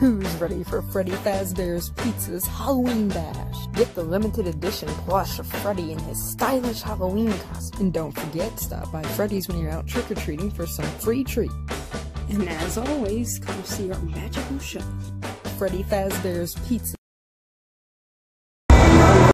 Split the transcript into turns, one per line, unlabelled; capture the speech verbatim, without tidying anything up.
Who's ready for Freddy Fazbear's Pizza's Halloween Bash? Get the limited edition plush of Freddy in his stylish Halloween costume. And don't forget, stop by Freddy's when you're out trick-or-treating for some free treat.
And as always, come see our magical show.
Freddy Fazbear's Pizza.